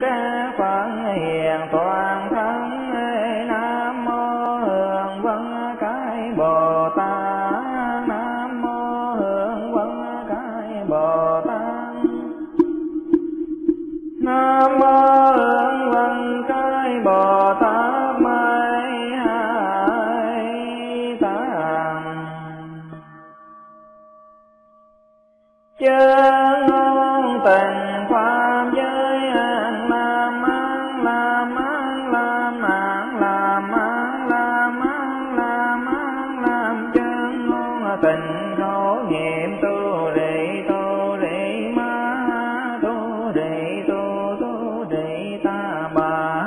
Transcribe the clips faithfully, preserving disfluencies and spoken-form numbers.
các Phật hiền toàn thân. Nam mô Hương Vân Cái Bồ Tát. Nam mô Hương Vân Cái Bồ Tát. Nam mô Hương Vân Cái Bồ Tát Mây Hai Tạng. Chân ngôn tình pháp giới an lam an lam an lam an lam an lam an lam an lam. Chân ngôn tình khổ nghiệm tu rị tu rị ma tu rị tu tu rị ta bà.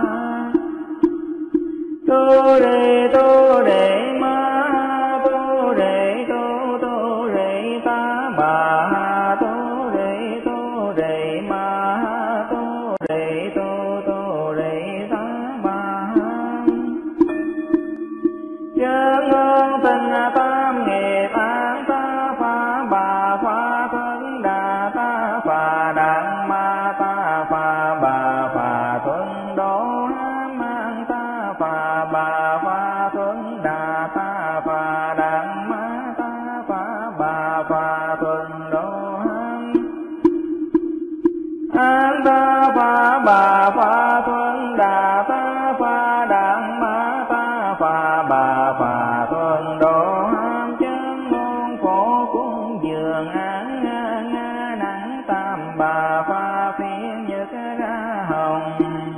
Tu rị tu rị ma tu rị tu tu rị ta bà. Tu rị tu rị ma tu rị tu tu rị ta bà. Chân ngôn tình tam nghiệp an ta pha bà pha thuần đà ta pha đặng ma ta pha bà pha thuần đô ham an ta pha bà pha thuần đà ta pha đặng ma ta pha bà pha thuần đô ham an ta pha bà pha thuần đà ta pha đặng ma ta pha bà pha thuần đô ham. Chân ngôn phổ cúng dường án nga nga nắng tam bà pha phiên nhật ra hồng.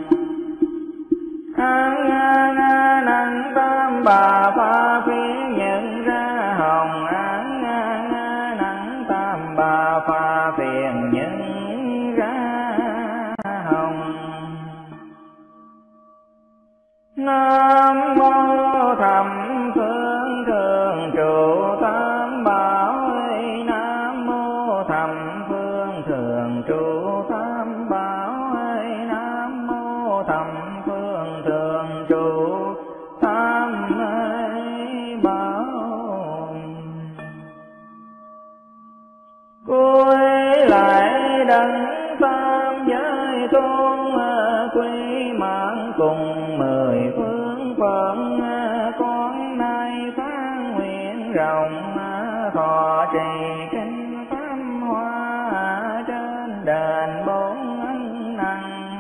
Án nga nga nắng tam bà pha phiên nhật ra hồng. Án nga nga nắng tam bà pha phiên nhật ra hồng. Nam mô thầm phương thường trụ tam bảo. Nam mô thầm phương thường trụ tam bảo. Nam mô thầm phương thường trụ tam bảo. Cuối lại đấng tam giới tôn quy mạng cùng mười phương phận. Con nay phán nguyện rộng thọ trì kinh pháp hoa trên đền bốn ân năng.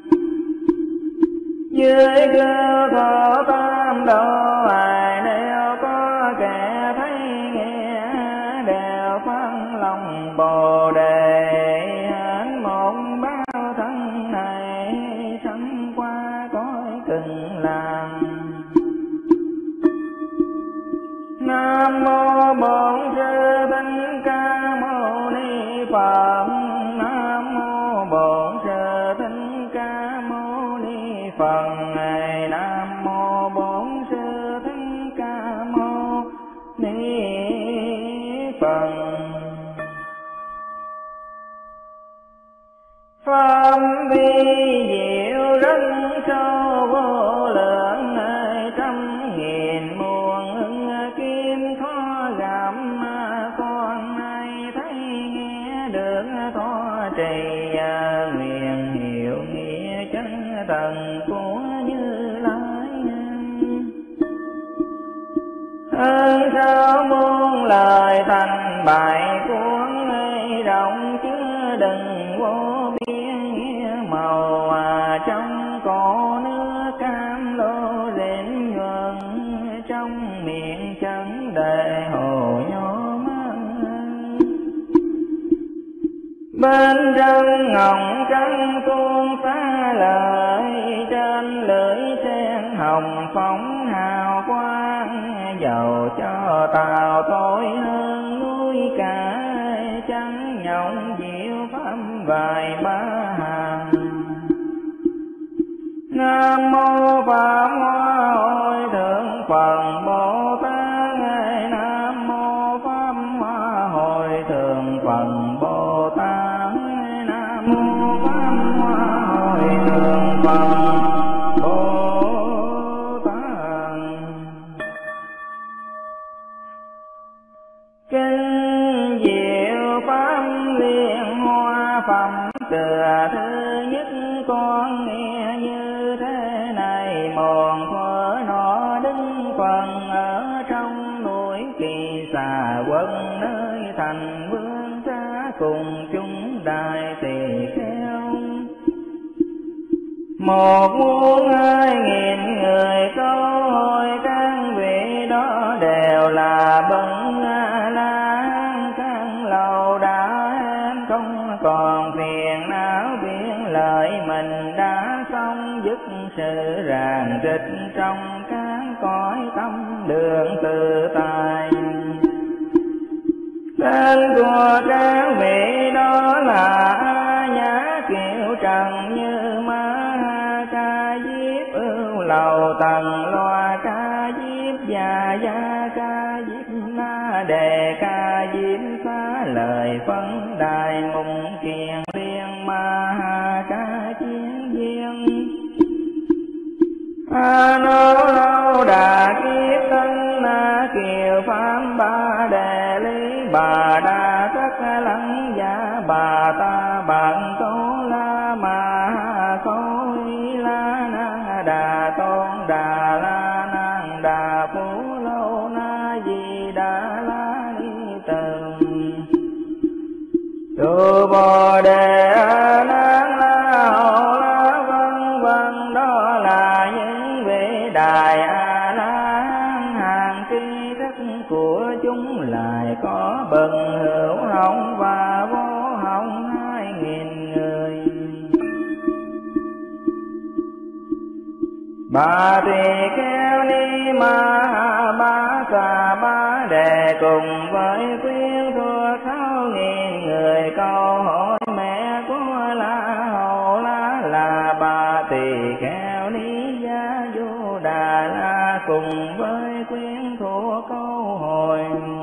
Dưới cơ thọ tam độ ai nếu có kẻ thấy nghe đều phát lòng Bồ Đề. Hạnh một bao thân này sanh qua cõi Cực Lạc. Nam mô Bổn Sư Thích Ca Mâu Ni Phật. Nam mô Bổn Sư Thích Ca Mâu Ni Phật. Nam mô Bổn Sư Thích Ca Mâu Ni Phật. Pháp vi diệu rất sâu vô lượng. Trăm nghìn muôn ưng kim khó gặp. Con nay thấy nghe được thọ trì nguyện hiệu nghĩa chân tầng của Như Lai. Ơn sao muôn lời thành bài cuốn rộng chứa đừng vô biên nghĩa màu trong cổ nước cam lô rền nhuần. Trong miệng chân đề hồ nhô mang. Bên trong ngọc trắng tuôn phá lời. Trên lưỡi sen hồng phóng hào quang. Dầu cho tàu tối hơn núi cả. Trắng nhộng diệu pháp vài ba hàng. Nam mô Pháp Hoa Hội Thượng Phật Bồ Tát. Nam mô Pháp Hoa Hội Thượng Phật Bồ Tát. Nam mô Pháp Hoa Hội Thượng Phật Bồ Tát. Kinh diệu pháp liên hoa phẩm từ thứ nhất có con nghe như thế này. Một thuở nó đứng phần ở trong núi Kỳ Xà Quân, nơi thành vương xa cùng chúng đại tỳ kheo. Một muôn hai nghìn người câu hỏi, các vị đó đều là bậc A La Hán. Các lầu đã hết không còn phiền não, biết lợi mình đã xong, dứt sự ràng rịch trong các cõi tâm đường tự tại. Tên của các vị đó là A Nhã Kiều Trần, Như Ma Ha Ca Diếp, Ưu Lầu Tần Loa Ca Diếp, Già Gia Ca Diếp, Na Đề Ca Diếp, Phá Lời Phân Đài, Mùng Kiền Liên, Ma Ha Ca Chiến Viên, A Nô Lâu Đà Kiếp, Tân Na Kiều Pháp Ba Đề Lý, Bà Đa Tất Lăng Gia, Bà Ta Bạn Câu La, Ma Ha Câu Y La, Na Đà Tôn Đà La, Nan Đà Phú Lâu Na, Di Đà La Ni Tường, Tu Bồ Đề A Nan La Hầu La, vân vân. Đó là những vị đại A La Hán, hàng tri thức của chúng lại có bậc hữu hồng và vô hồng hai nghìn người. Bà tỳ kheo Ni Ma Ha Ba Xà Ba Đề cùng với quyến thuộc sáu nghìn người câu hỏi mẹ của La Hầu La là bà tỳ kheo Ni Gia Du Đà La, cùng với quyến thuộc câu hỏi.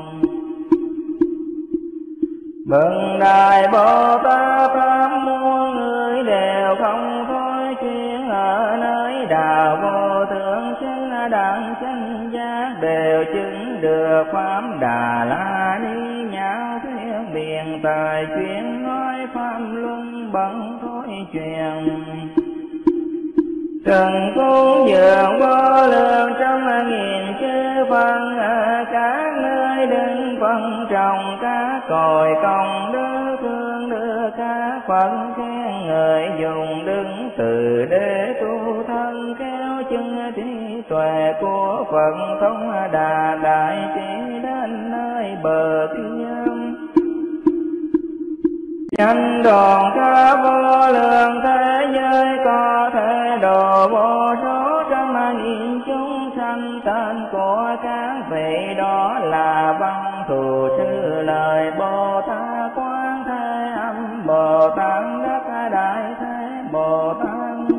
Bậc Đại Bồ Tát pháp muôn người đều không thôi chuyên ở nơi đạo vô thượng chân đẳng chân giác, đều chứng được pháp Đà La Ni nhạo thuyết biện tài chuyên nói pháp luân bằng thôi truyền. Trần cúng dường vô lượng trong nghìn chư phân, ở các nơi đứng phân trồng các cội công đức, thương đưa các Phật khen người dùng đứng từ để tu thân, kéo chân trí tuệ của Phật thông đà đại chỉ đến nơi bờ kia. Nhanh đòn ca vô lượng thế giới, có thể độ vô số trăm nghìn chúng sanh. Tên của các vị đó là Văn Thù Sư Lợi Bồ Tát, Quán Thế Âm Bồ Tát, Đắc Đại Thế Bồ Tát,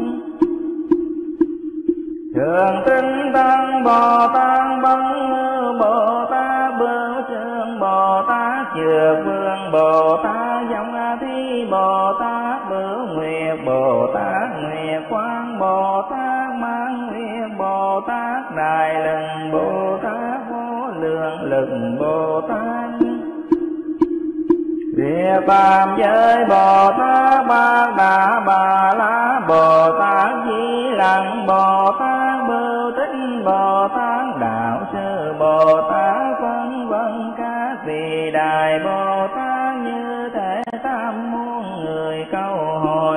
Thường Tinh Tăng Bồ Tát, Bấn Ngư Bồ Tát, Bửu Sương Bồ Tát, Dược Vương Bồ Tát, Dòng Thi Bồ Tát, Bửu Nguyệt Bồ Tát, Nguyệt Quang Bồ Tát, Mãn Nguyệt Bồ Tát, Đại Lừng Bồ Tát, Vô Lượng Lực Bồ Tát, Địa Phạm Giới Bồ Tát, Bát Đà Bà La Bồ Tát, Di Lặc Bồ Tát, Bưu Tích Bồ Tát, Đạo Sư Bồ Tát, vân vân. Các vị đại Bồ Tát như thế tam muôn người câu hỏi.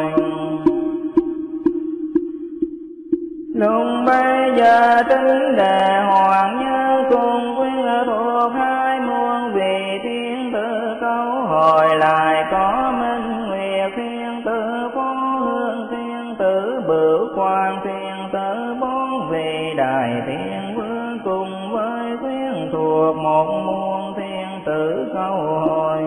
Lúc bây giờ tính đề hoàng nhân cùng quyến thuộc hai muôn vị thiên tử câu hỏi lại, có Minh Nguyệt thiên tử, Phó Hương thiên tử, Bửu Quang thiên tử, bốn vị đại thiên vương cùng với quyến thuộc một muôn thiên tử câu hỏi.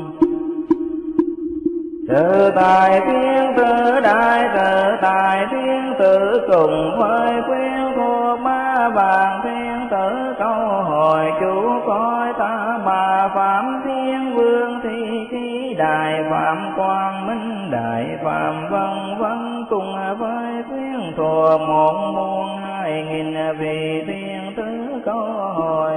Tự tại thiên tử, đại tự tại thiên tử cùng với quyến thuộc ba vạn thiên tử câu hỏi. Chủ coi ta bà Phạm Thiên Vương, Thi Khí Đại Phạm Quang Minh Đại Phạm vân vân, cùng với quyến thuộc một muôn hai nghìn vị thiên tử câu hỏi.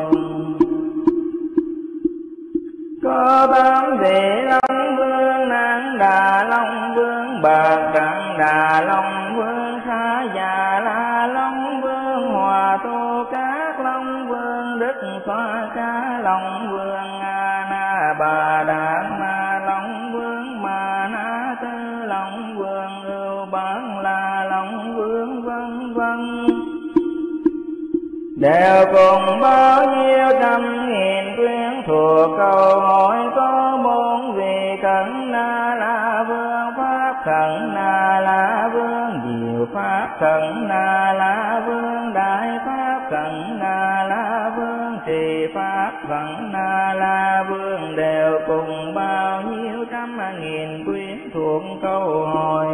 Có tám vị Long Vương, Nan Đà Long Vương, bạc Trạng Đà Long Vương, Sa Già La Long Vương, Hòa Tu Cát Long Vương, Đức Xoa Ca Long Vương, A Na Bà Đàn Na Long Vương, Ma Na Tư Long Vương, Ưu Bán La Long Vương, vân vân. Đều cùng bao nhiêu trăm nghìn quyến thuộc, câu hỏi có bốn vị Khẩn Na La Vương, Pháp Khẩn Na La Vương, Diệu Pháp Khẩn Na La Vương, Đại Pháp Khẩn Na La Vương, Trì Pháp Khẩn Na La Vương. Đều cùng bao nhiêu trăm nghìn quyến thuộc, câu hỏi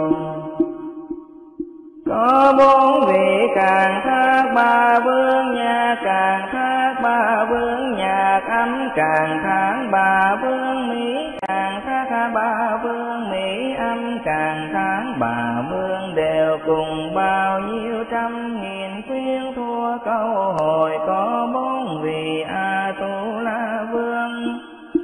có bốn vị Càng Thác Ba Vương, Nha Càng Thác Ba Vương, Nhạc Âm Càng Thác Ba Vương, Mỹ Càng Thác Ba Vương, Mỹ Âm Càng Thác Ba Vương. Đều cùng bao nhiêu trăm nghìn quyến thua, câu hỏi có bốn vị A Tu La Vương.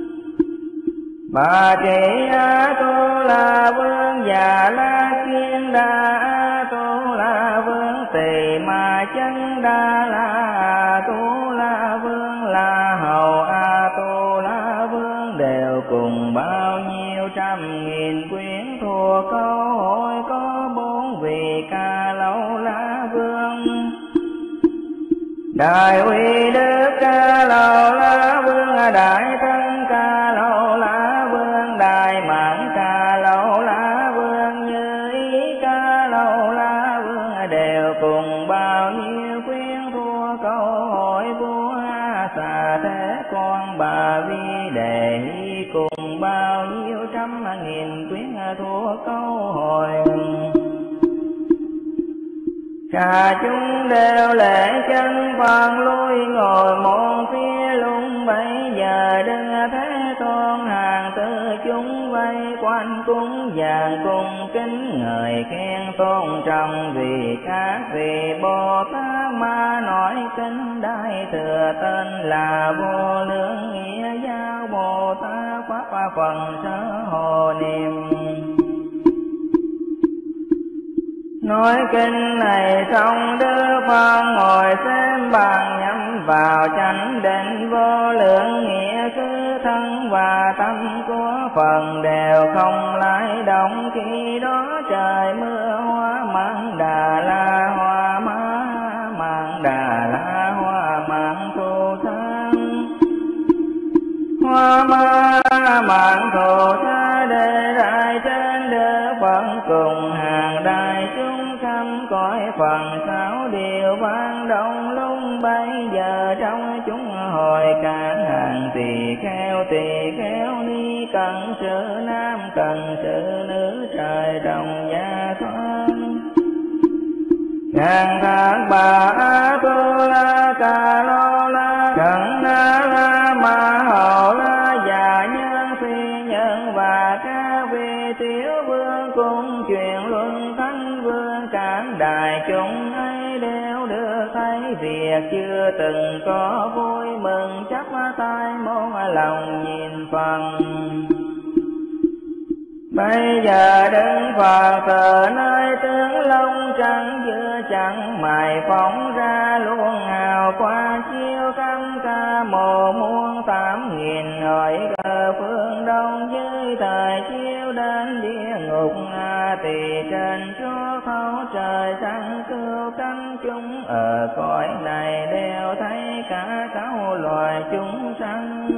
Bà trị A Tu La Vương, Già La Kiên Đa A Tu La Vương, Tỳ Ma Chân Đa La A Tu La Vương, La Hầu A Tu La Vương. Đều cùng bao nhiêu trăm nghìn quyến thua, câu hỏi có bốn vị Ca Lâu La Vương. Đại Uy Đức Ca Lâu La Vương, Đại Thân Ca Lâu La Vương, Đại Mãn Ca Lâu La Vương, Như Ý Ca Lâu La Vương. Đều cùng bao nhiêu quyến thua, câu hỏi vua A Xà Thế Con Bà Vi Đề Hy. Cùng bao nhiêu trăm nghìn quyến thua, câu hỏi cả chúng đều lễ chân vàng lui ngồi một phía lung. Bây giờ đưa Thế Tôn hàng tư chúng vây quanh cúng dường, cung kính người khen tôn trọng. Vì các vị Bồ Tát Ma nói kinh Đại Thừa, tên là Vô Lượng Nghĩa Giáo Bồ Tát, Pháp Phần Sơ Hồ Niệm. Nói kinh này xong, Đức Phật ngồi xem bàn, nhắm vào chánh định vô lượng nghĩa. Cứ thân và tâm của phần đều không lay động. Khi đó trời mưa hoa mãn Đà La, hoa má mãn Đà La, hoa mãn thù sang, hoa má mãn thù sa đề đại trên. Đức Phật cùng hàng đại chúng khắp cõi phần sáu điều vang động lung. Bây giờ trong chúng hồi các hàng tỳ kheo, tỳ kheo ni, cần sự nam cần sự nữ, trời đồng gia thoáng. Càng Thác Bà A Tu La, Ca Lô La, Khẩn Na La, Ma Hầu La, Già Nhân Phi Nhân và các vị tiểu vương cùng truyền luận. Thánh vương các đại chúng ấy đều được thấy việc chưa từng có, vui mừng chắp tay môn lòng nhìn phần. Bây giờ Đức Phật từ nơi tướng lông trắng giữa chẳng mày phóng ra, luôn hào quang chiếu khắp ca mồ muôn tám nghìn hỏi cờ phương đông. Dưới thời chiếu đến địa ngục A Tỳ, trên chúa thấu trời sáng cứu cánh chúng. Ở cõi này đều thấy cả sáu loài chúng sanh,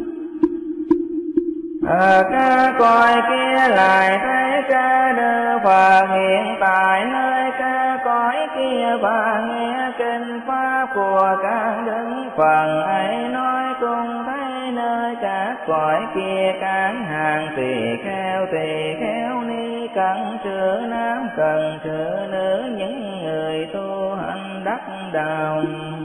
ở các cõi kia lại thấy ca Đức Phật hiện tại nơi các cõi kia, và nghe kinh pháp của các Đức Phật ấy nói cùng thấy nơi các cõi kia. Các hàng tỳ kheo, tỳ kheo ni, cần sự nam cần sự nữ, những người tu hành đắc đạo.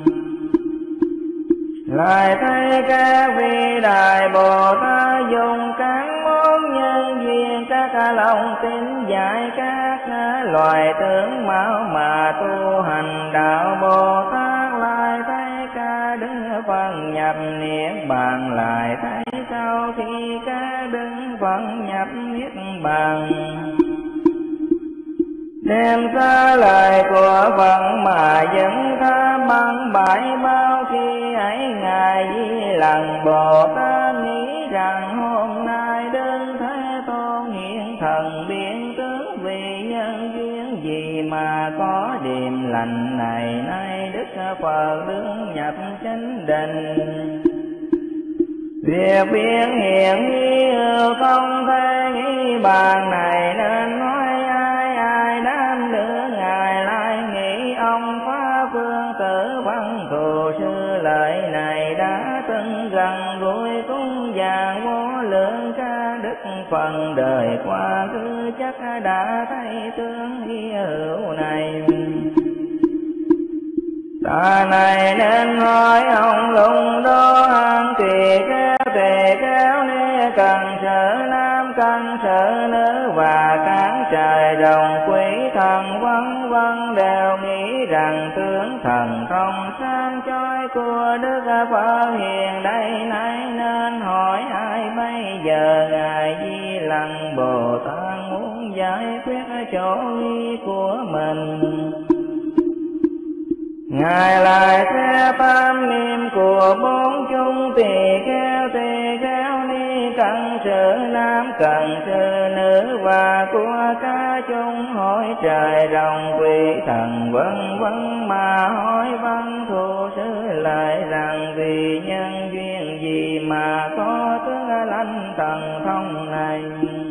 Lại thấy các vị Đại Bồ Tát dùng các món nhân duyên, các lòng tin dạy các loài tướng mạo mà tu hành đạo Bồ Tát. Lại thấy ca Đức Phật nhập niết bàn, lại thấy sau khi ca Đức Phật nhập niết bàn, Xem xa lời của Phật mà vẫn tham băng bại bao khi ấy Ngài Di Lặc Bồ Tát nghĩ rằng hôm nay đơn Thế Tôn hiện thần biến tướng vì nhân duyên gì mà có điềm lành này. Nay Đức Phật đương nhập chánh định, việc biến hiện hy hữu không thể nghĩ bàn này, nên nói ai ai đám nữa Ngài lại nghĩ ông Pháp Phương Tử Văn Thù Sư lời này đã từng gần gũi cung vàng vô lượng ca đức phần đời qua cứ chắc đã thấy tướng hy hữu này. Ta này nên hỏi ông lùng đô hăng kỳ kéo tề kéo ni cần sở nam cần sở nữ và các trời đồng quý thần vân vân đều nghĩ rằng tướng thần thông sáng chói của Đức Phật hiện đây nay, nên hỏi ai bây giờ Ngài Di Lặc Bồ Tát muốn giải quyết chỗ nghi của mình. Ngài lại theo tam niệm của bốn chúng tỳ kheo tỳ kheo ni cần sự nam cần sự nữ và của cả chúng hỏi trời rồng quỷ thần vân vân mà hỏi Văn Thù Sư lại rằng vì nhân duyên gì mà có tướng lãnh thần thông này.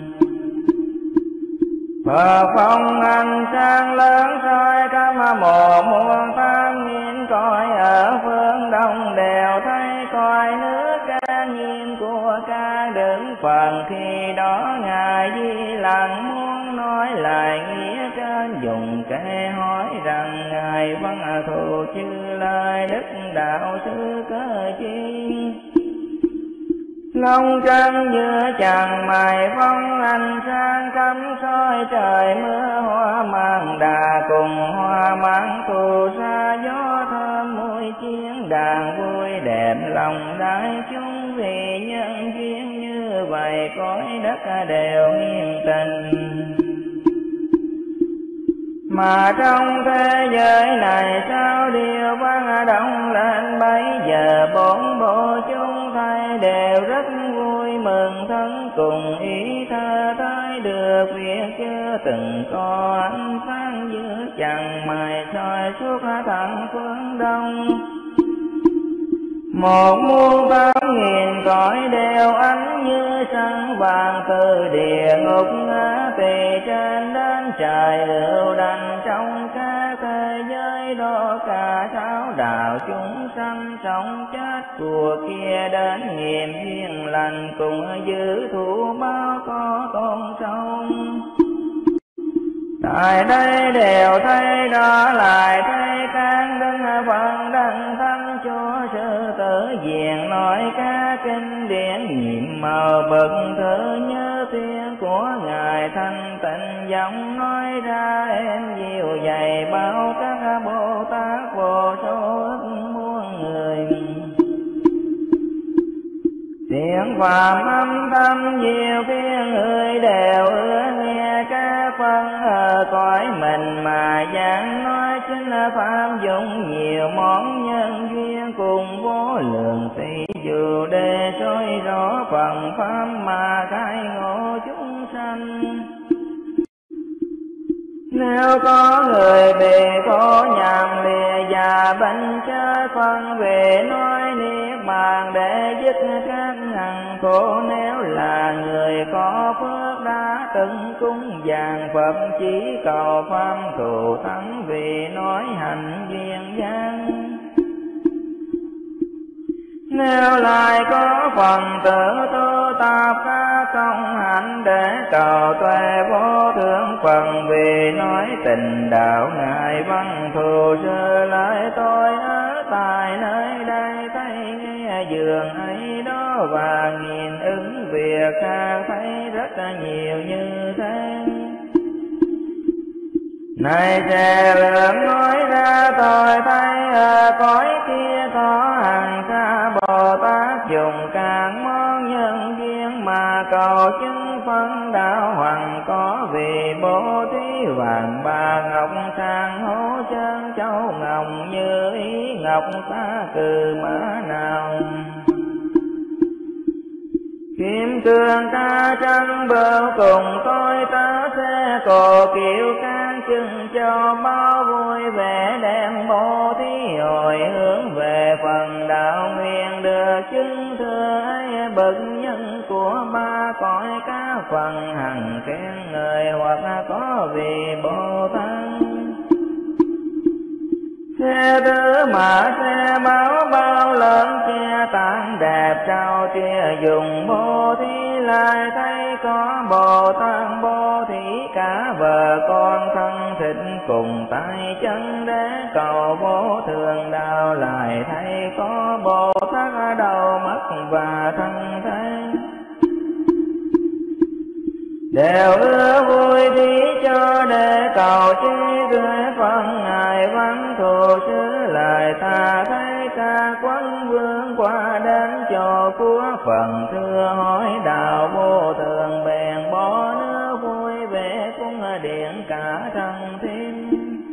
Phật phong ánh sáng lớn soi khắp mồ muôn tam nhiên coi ở phương đông đều thấy coi nước ca nhiên của ca đứng phần. Khi đó Ngài Di Lặc muốn nói lại nghĩa trên dùng kệ hỏi rằng Ngài Văn Thù chư lời Đức Đạo Sư cơ chi. Long trăng giữa chàng mày phong ánh sáng cắm soi trời mưa hoa mang đà cùng hoa mang phù sa gió thơm mùi chiến đàn vui đẹp lòng đại chúng vì nhân duyên như vậy cõi đất đều nghiêm tình. Mà trong thế giới này sao điều văn động lên bấy giờ bốn bộ chúng thay đều rất vui mừng thân cùng ý thơ tới được việc chưa từng có ánh sáng giữa chàng mày soi suốt thẳng phương đông. Một muôn tám nghìn cõi đều ánh như sân vàng từ địa ngục ngã tỳ trên đến trời ưu đành trong các thế giới đó cả sáu đạo chúng sanh sống chết của kia đến nghiệm duyên lành cùng giữ thủ báo có con sông. Tại đây đều thấy đó lại thấy các đức Phật đấng thánh Chúa Sư Tử Diện nói các kinh điển nhiệm màu bậc thử nhớ tiếng của Ngài thanh tịnh giọng nói ra em dịu dày bao các Bồ Tát vô số ức muôn người. Tiếng Phạm âm thầm nhiều phía người đều ưa nghe các phân ở cõi mình mà giảng nói chính là Pháp dụng nhiều món nhân duyên cùng vô lượng tỷ dù để soi rõ phần Pháp mà khai ngộ chúng sanh. Nếu có người bị khổ nhằm lìa già bệnh chết phân về nói niết bàn để dứt các ngàn khổ. Nếu là người có phước đã từng cúng dường Phật chỉ cầu pháp thù thắng vì nói hành duyên dáng. Nếu lại có phần tử tu tập các công hạnh để cầu tuệ vô thượng phần vì nói tình đạo Ngài Văn Thù Sư lại tôi ở tại nơi đây thấy nghe giường ấy đó và nghìn ứng việc khác thấy rất nhiều như thế. Này trẻ lượng nói ra tôi thấy ở cõi kia có hàng xa Bồ Tát dùng các món nhân duyên mà cầu chứng phân đạo hoàng có vì bố thí vàng bạc sang hố chân châu ngọc như ý ngọc xa cừ mã nào. Kim cương ca trăng bờ cùng tôi ta xe cồ kiệu can chừng cho bao vui vẻ đem bố thí hồi hướng về phần đạo nguyện được chứng thừa ấy bậc nhân của ba cõi các phần hằng khen người hoặc có vì Bồ Tát. Xe tứ mã xe báo bao lớn che tán đẹp trao chia dùng bố thí lại thấy có Bồ Tát bố thí cả vợ con thân thịt cùng tay chân để cầu vô thường đạo lại thấy có Bồ Tát đầu mắt và thân thế đều ưa vui thí cho để cầu chi gửi phân ngài văn thù sứ lời ta thấy ca quân vương qua đến chỗ của phần thưa hỏi đạo vô thường bèn bỏ nước vui vẻ cung điện cả thân thiên.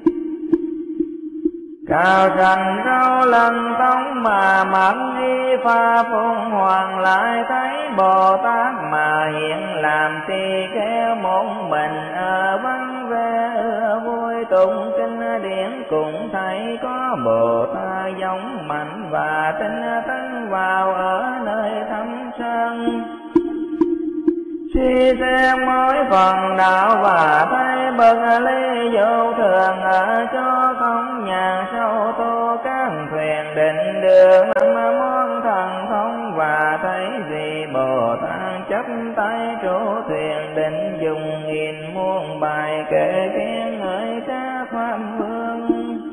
Cao trần rau lần tông mà mặc y pha phung hoàng lại thấy Bồ Tát mà hiện làm tỳ kheo một mình ở vắng vẻ ưa vui tụng kinh điển cũng thấy có Bồ Tát giống mạnh và tinh tấn vào ở nơi thâm sơn. Suy xem mỗi phần đạo và thấy bậc lý vô thường ở chỗ không nhà sâu tô các thuyền định đường năm món thần thông và thấy vì Bồ Tát chấp tay chủ thuyền định dùng nghìn muôn bài kể khen ngợi các pháp vương.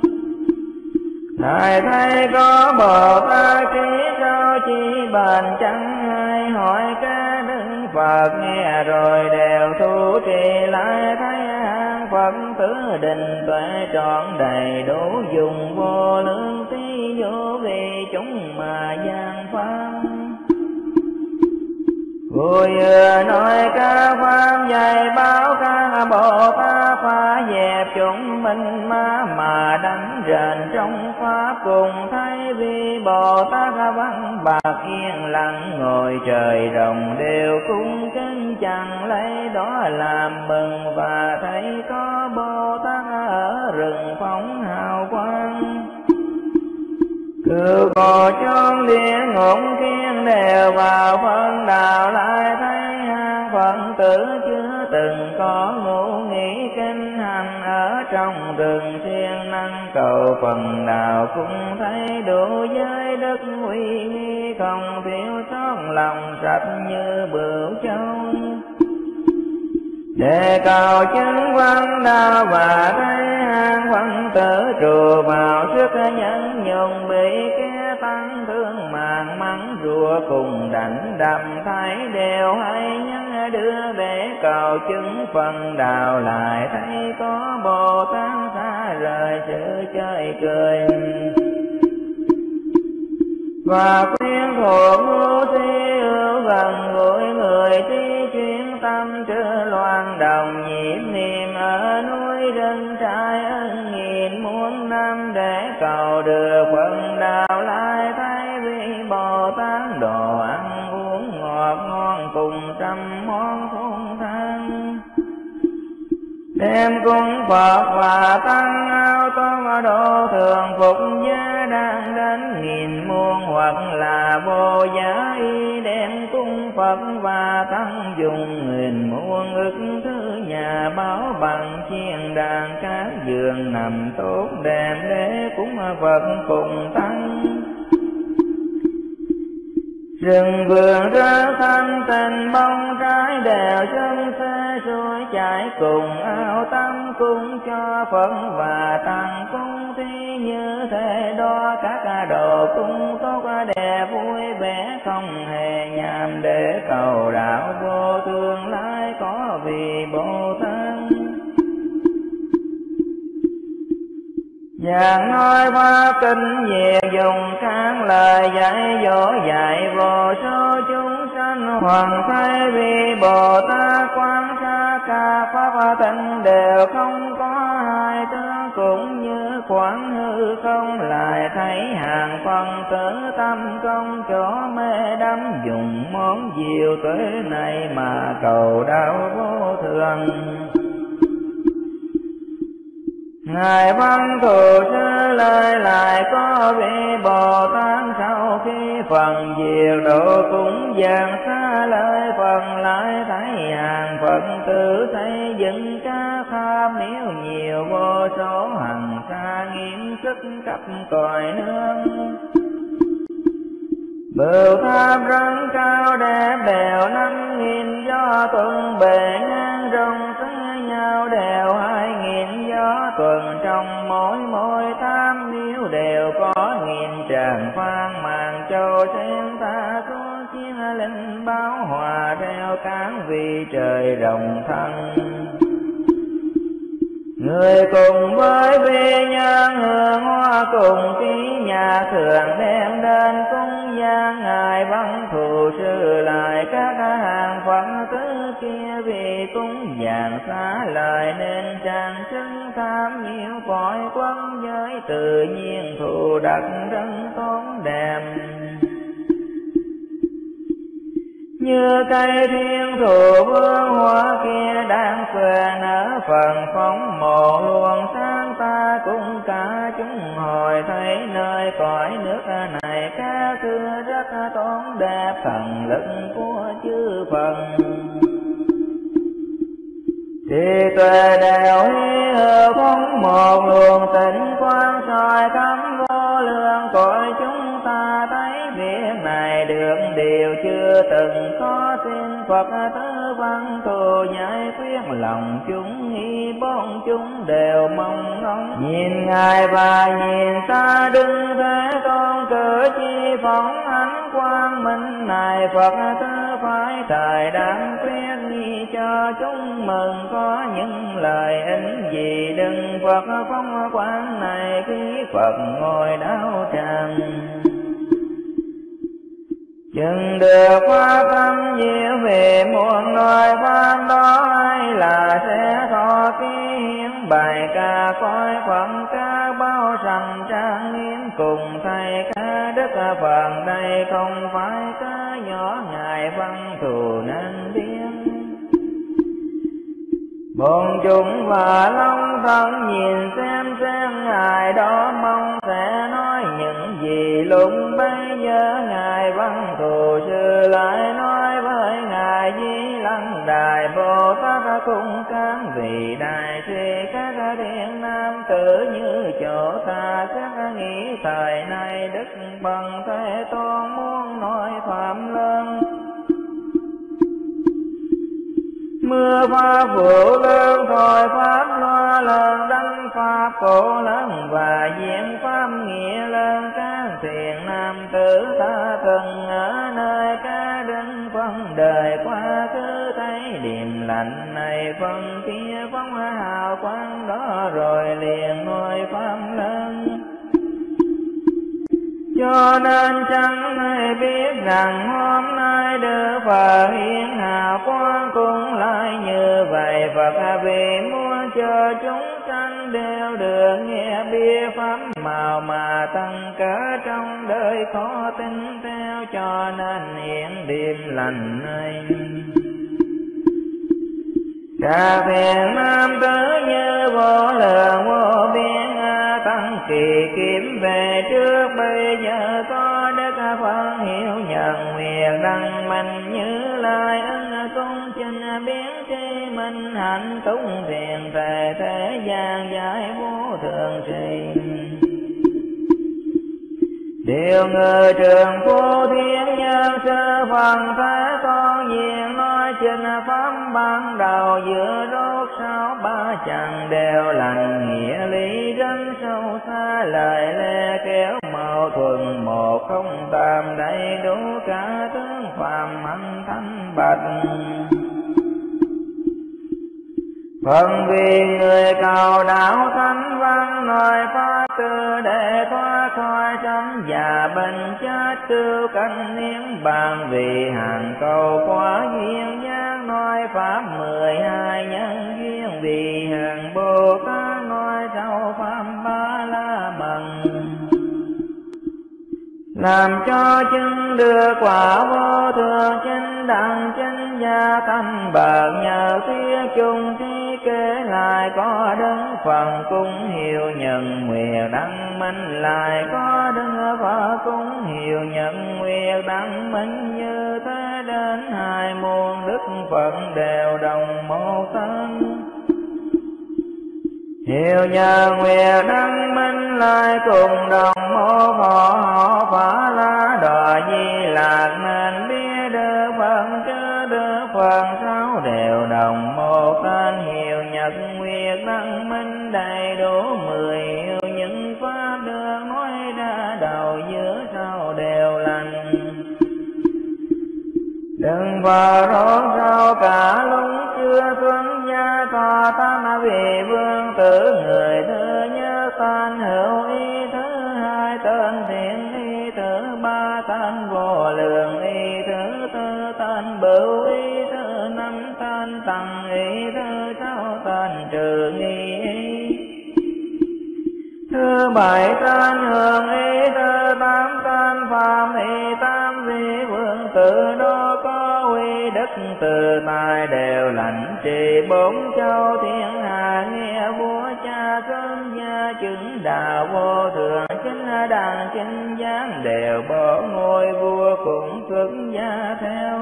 Thầy thấy có Bồ Tát trí cao chi bền chẳng ai hỏi ca đức Phật nghe rồi đều thu trì lại thấy an Phật tứ định tuệ trọn đầy đủ dùng vô lượng tí vô vì chúng mà gian pháp. Vui vừa nói ca pháp dạy báo ca Bồ Tát phá dẹp chúng minh ma mà đánh rền trong pháp cùng thấy vì Bồ Tát văn bạc yên lặng ngồi trời rồng đều cung kính chẳng lấy đó làm mừng và thấy có Bồ Tát ở rừng phóng hào quang. Cự cò chốn địa ngục thiên đều vào phân đạo lại thấy hang phận tử chưa từng có ngủ nghĩ kinh hành ở trong rừng thiên năng cầu phần đạo cũng thấy đủ giới đức uy nghi không thiếu sót lòng sạch như bửu châu. Để cầu chứng văn đạo và thấy hang phận tử trù vào sức nhẫn nhung bị kẻ tăng thương màng mắng rùa cùng đánh đập thấy đều hay nhắn đưa để cầu chứng phần đạo lại thấy có Bồ Tát xa rời sự chơi cười và khuyên khổ ngu si ưu gần gũi người tí chuyên tâm trừ loan đồng nhịp niệm ở núi rừng trai ân nghìn muôn năm để cầu được phần đạo lại thấy vị Bồ Tát đồ ăn uống ngọt ngon cùng trăm món phong thang đem cung Phật và tăng áo tôn độ thường phục giá đang đến nghìn muôn hoặc là vô giá y đem cung Phật và tăng dùng nghìn muôn ức thứ nhà báo bằng chiên đàn các giường nằm tốt đẹp để cúng Phật cùng tăng. Rừng vườn rỡ thanh tình bông trái đều chân xe xuôi chạy cùng ao tắm cung cho Phật và tăng cung thi như thế đó các đồ cung tốt đẹp vui vẻ không hề nhàm để cầu đạo vô tương lai có vì Bồ Tát. Giảng nói pháp kinh về dùng các lời dạy dỗ dạy vô số chúng sanh hoàng thấy vì Bồ Tát quán sát ca pháp tịnh đều không có hai thứ quán hư không, lại thấy hàng phân tử tâm công chỗ mê đắm, dùng món diệu tuệ này mà cầu đạo vô thường. Ngài Văn Thù Sư lời lại có vị Bồ Tát sau khi phần diệu độ cũng dàn xa lời phần, lại thấy hàng Phật tử xây dựng ca pháp miếu nhiều vô số hằng xa nghiêm sức cấp cõi nương. Bửu tháp rất cao đẹp đều năm nghìn do tuần, bề ngang rộng xứ nhau đều hai nghìn do tuần, trong mỗi mỗi tam miếu đều có nghìn tràng phan màn châu sen ta có chiến linh báo hòa theo cán vì trời rộng thân. Người cùng với vi nhân hương hoa cùng ký nhà thường đem đến cung gian, Ngài Văn Thù Sư lại các hàng Phật tử kia vì cúng dường xá lời nên trang trưng tham nhiều cõi quân giới, tự nhiên thù đặc rất tốt đẹp. Như cây thiên thụ vương hoa kia đang phơi nở phần phóng mộ luồng sáng, ta cũng cả chúng hồi thấy nơi cõi nước này ca xưa rất tốt đẹp, thần lực của chư Phật. Thì tuệ đều hy hữu phóng một luồng tịnh quang soi khắp vô lượng cõi chúng ta, thấy việc này được điều chưa từng có, xin Phật tứ Văn Thù giải quyết lòng chúng nghi, bốn chúng đều mong ngóng nhìn Ngài và nhìn ta đứng Thế Tôn cử chi phóng ánh quang minh này. Phật tứ phải thời đáng quyết nghi cho chúng mừng, có những lời ích gì đừng Phật phong quang này, khi Phật ngồi đáo tràng. Chừng được pháp tâm diệu về muôn loài pháp đó, hay là sẽ thọ ký hiến bài ca coi phận ca bao sầm trang nghiêm, cùng thầy ca đức phần đây không phải ca nhỏ Ngài Văn Thù nên biết. Bọn chúng và long thân nhìn xem xem Ngài đó mong sẽ nói những gì lúc bấy giờ. Ngài Văn Thù Sư lại nói với Ngài Di Lặc Đại Bồ Tát cung cán vì đại suy các thiện nam tử như chỗ ta các nghĩ thời nay Đức Bằng Thế Tôn muốn nói phạm lớn. Mưa pháp vụ lớn thôi pháp loa lớn, đánh pháp cổ lớn và diễn pháp nghĩa lớn. Các thiện nam tử ta từng ở nơi ca đứng phân đời qua cứ thấy điềm lành này phân kia phóng hào quang đó rồi liền ngôi pháp lớn. Cho nên chẳng ai biết rằng hôm nay Đức Phật hiện hào quang cũng lại như vậy. Phật vì muốn cho chúng sanh đều được nghe biết pháp màu mà tăng cả trong đời khó tin theo, cho nên hiện đêm lành này. Các thiện nam tử như vô lượng vô biên tăng kỳ kiếm về trước, bây giờ có Đức Phật hiểu nhận nguyện đăng mạnh như lai ân cung trình biến tri minh hạnh túng thiền thể thế gian giải vô thường trì. Điều người trường phu thiên nhân sư phần Thế Tôn diện nói trình pháp ban đầu giữa rốt sau ba chẳng đều lành nghĩa lý rất sâu xa, lời lẽ kéo mâu thuần một không tam đầy đủ cả tướng phàm mạnh thanh bạch. Phần vì người cầu đạo thánh văn nói pháp tư để thoát khỏi sanh già bệnh chết cứu canh niên bàn, vì hàng cầu quá duyên giác nói pháp mười hai nhân duyên, vì hàng Bồ Tát nói sau pháp ba la. làm cho chứng được quả vô thường chánh đẳng chánh gia thanh bậc nhờ thuyết chung trí kể lại có đấng phần cung hiệu nhận nguyệt đăng minh lại có đấng Phật cung hiệu nhận nguyệt đăng minh như thế đến hai muôn đức Phật đều đồng một thân hiệu nhờ nguyệt đăng minh lại cùng đồng một họ họ phá la đọa di lạc nên biết được phần chớ được phần sáu đều đồng một tên hiệu nhật nguyệt đăng minh đầy đủ mười hiệu những pháp được nói ra đầu giữa sau đều lành đừng vào rốt rau cả lúc chưa xuân gia thọ tam vị vương tử người thứ nhớ tan hữu ý thứ hai tên thiện ý thứ ba tên vô lượng ý thứ tư tên bửu ý thứ năm tên tăng ý thứ sáu tên trừ nghi ý thứ bảy tên hương ý thứ tám tên phạm ý tam vị vương tử đó có uy đức từ tài đều lãnh trì bốn châu thiên hạ nghe vua cha sớm gia chứng đạo vô thượng chính đàng chính giám đều bỏ ngôi vua cũng xuất gia theo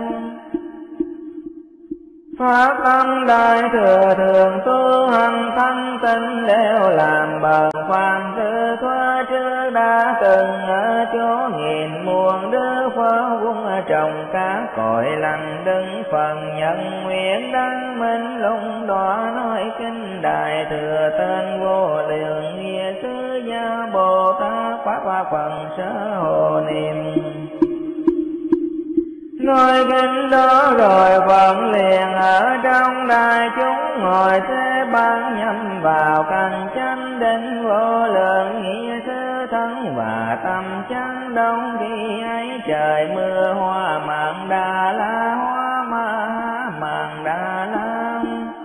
pháp tâm đại thừa thường tu hành thanh tịnh đều làm bằng phàm tư thoa trước đã từng ở chỗ nghìn muôn đức Phật vung trồng các cội lành đứng phần nhận nguyện đăng minh lung đọa nói kinh đại thừa tên vô lượng nghĩa sư gia Bồ Tát pháp và phần sở hồ niệm nói kinh đó rồi Phật liền ở trong đại chúng ngồi xếp ban nhâm vào căn chánh định vô lượng nghĩa thứ thân và tâm chánh đông khi ấy trời mưa hoa màng đà la hoa ma màng đà la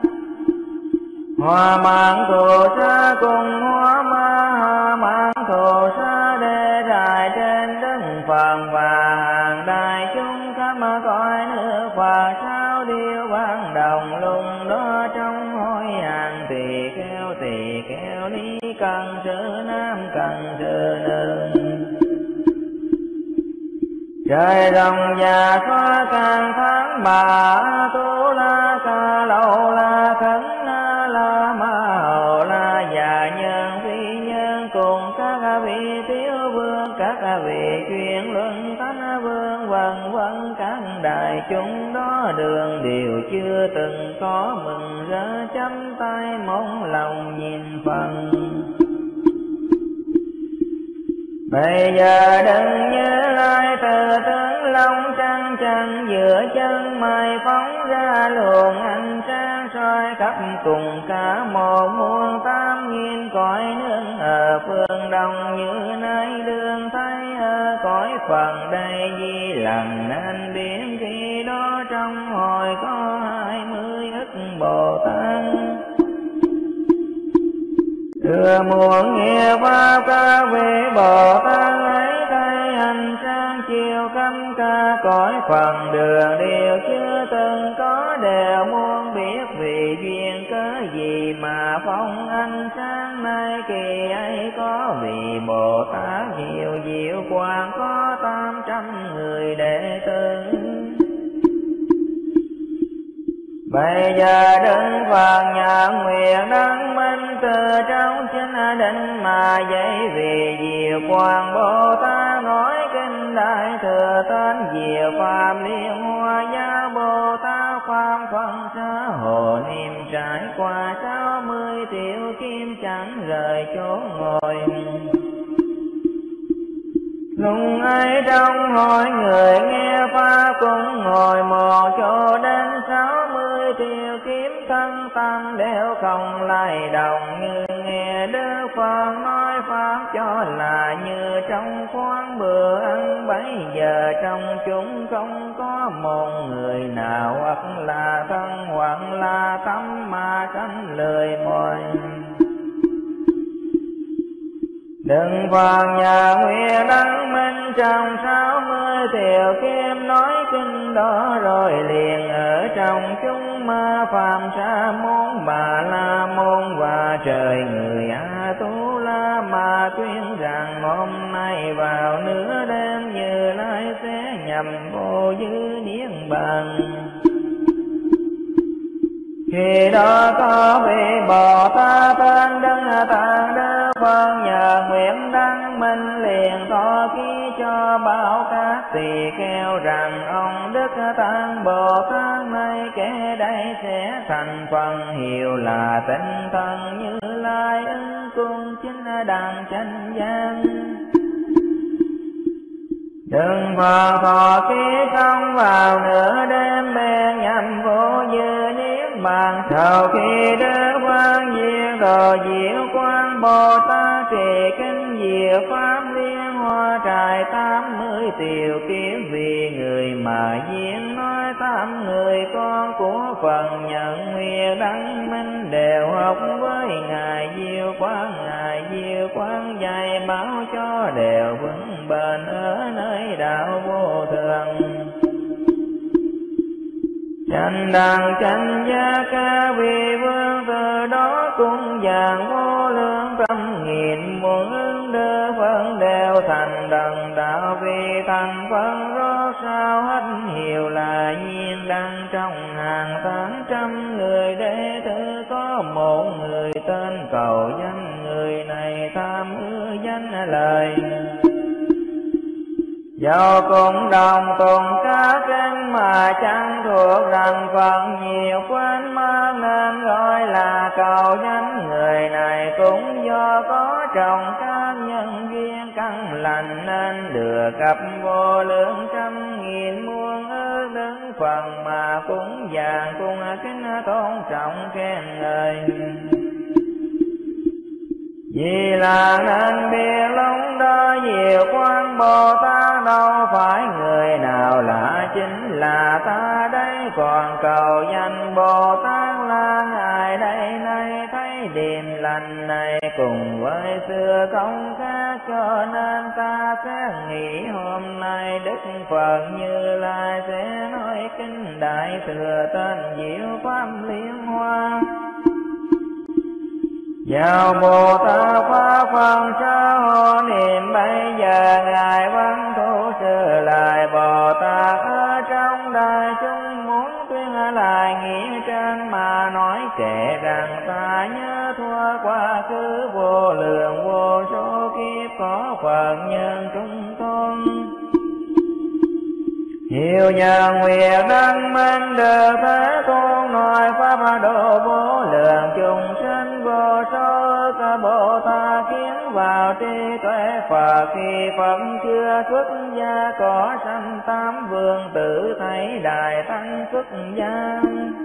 hoa màng thù sa cùng hoa ma màng thù sa để trải trên đất phần và hàng đại chúng mà coi nước Phật sao điêu ban đồng lùng đó trong hối hàng tỳ kheo tỳ kheo ni cần sự nam cần sự nữ trời rồng già xóa càng tháng bà tu la ca lâu la khấn na la ma hầu la già nhân phi nhân cùng các vị thiếu vương các vị chuyên luận thánh vương vân vân các đại chúng đó đường đều chưa từng có mừng rỡ chắp tay mong lòng nhìn phần bây giờ đừng nhớ lại từ tướng long trăng trăng giữa chân mây phóng ra luồng ánh sáng soi khắp cùng cả một muôn tám nghìn cõi nước ở phương đông như nay đường thấy ở cõi phần đây di lần nên biến khi đó trong hồi có hai mươi ức Bồ Tát thừa muôn nghe pháp các vị Bồ Tát ấy thay hành trang chiều khắp cả cõi phần đường đều chưa từng có đều muốn biết vì duyên cớ gì mà phong ánh sáng nay kỳ ấy có vị Bồ Tát nhiều diệu quang có tám trăm người đệ tử bây giờ đừng Phật nhận nguyện đăng minh từ trong chánh định mà dạy vì diệu quang Bồ Tát nói kinh đại thừa tên diệu pháp liên hoa gia Bồ Tát pháp phân xã hồ niệm trải qua sáu mươi tiểu kim chẳng rời chỗ ngồi lúc ấy trong hỏi người nghe pháp cũng ngồi một chỗ đến sáu mươi triệu kiếm thân tâm đều không lay động như nghe Đức Phật nói pháp cho là như trong khoáng bữa ăn bấy giờ trong chúng không có một người nào hoặc là thân hoặc là tâm mà sanh lười mỏi Đừng phàn nhà nguyện đăng minh trong sáu mươi tiểu kim nói kinh đó rồi liền ở trong chúng ma phàm sa môn bà la môn và trời người A Tu La mà tuyên rằng hôm nay vào nửa đêm Như Lai sẽ nhằm vô dư niết bàn. Khi đó có vị Bồ Tát tên Đức Tạng Đức Phật nhờ nguyện đăng minh liền tỏ ký cho bao các tỳ kheo rằng ông Đức Tạng Bồ Tát này kể đây sẽ thành phần hiệu là tinh thần Như Lai ứng cung chính đẳng chánh giác. Đừng phật thọ ký không vào nửa đêm bên nhằm vô dư niết bàn. Sau khi Đức Quang Diệu Đồ Diệu Quang Bồ Tát trì kinh diệu pháp liên hoa trải tám mươi tiểu kiếm vì người mà diễn nói tám người con của phần nhận nguyện đăng minh đều học với ngài Diệu Quang. Ngài Diệu Quang dạy bảo cho đều vững bền ở nơi đạo vô thường. Chánh đẳng chánh giác ca vị vương từ đó cũng dạng vô lượng trăm nghìn muôn ứng đưa phân đều thành đấng đạo vì thành phân rốt sao hết hiệu là nhiên đăng trong hàng tám trăm người đệ tử có một người tên cầu danh. Người này tham ưa danh lời dẫu cũng đồng cùng các kinh mà chẳng thuộc rằng phần nhiều quên mất nên gọi là cầu danh. Người này cũng do có trong các nhân duyên căn lành nên được gặp vô lượng trăm nghìn muôn ước đứng phần mà cũng vàng cùng kính tôn trọng khen ngợi. Vì là nên biết lúc đó Diệu Quang Bồ Tát đâu phải người nào lạ chính là ta đây. Còn cầu danh Bồ Tát là ngài đây này thấy điềm lành này cùng với xưa không khác, cho nên ta sẽ nghĩ hôm nay Đức Phật Như Lai sẽ nói kinh đại thừa tên diệu pháp liên hoa. Vào Bồ Tát Pháp phần sao hộ niệm bây giờ ngài văn thủ sư lại Bồ Tát ở trong đời chúng muốn tuyên lại nghĩa trên mà nói kể rằng ta nhớ thua quá khứ vô lượng vô số kiếp có Phật nhân trung tôn. Hiệu nhờ nguyện đăng minh được Thế Tôn nói pháp độ vô lượng chúng sinh vô số cả Bồ Tát kiến vào trí tuệ Phật. Khi Phật chưa xuất gia có sanh tám vương tử thấy Đại Thánh xuất gia.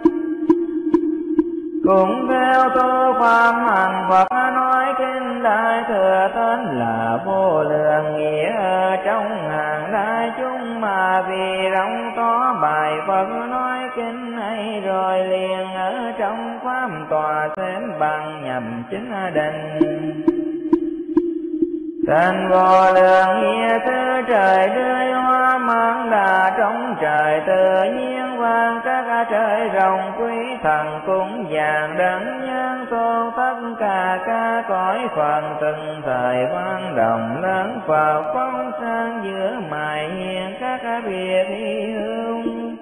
Cũng theo tu pháp hành Phật nói kinh đại thừa tên là vô lượng nghĩa ở trong hàng đại chúng mà vì rộng to bài Phật nói kinh ấy rồi liền ở trong pháp tòa xem bằng nhằm chính định. Tên vô lượng nghĩa thứ trời rơi hoa mang đà trong trời tự nhiên vang các trời rồng quý thần cũng vàng đấng nhân tôn tất cả ca cõi phần từng thời vang đồng lớn Phật phong sang giữa mài hiền các biệt hy hương.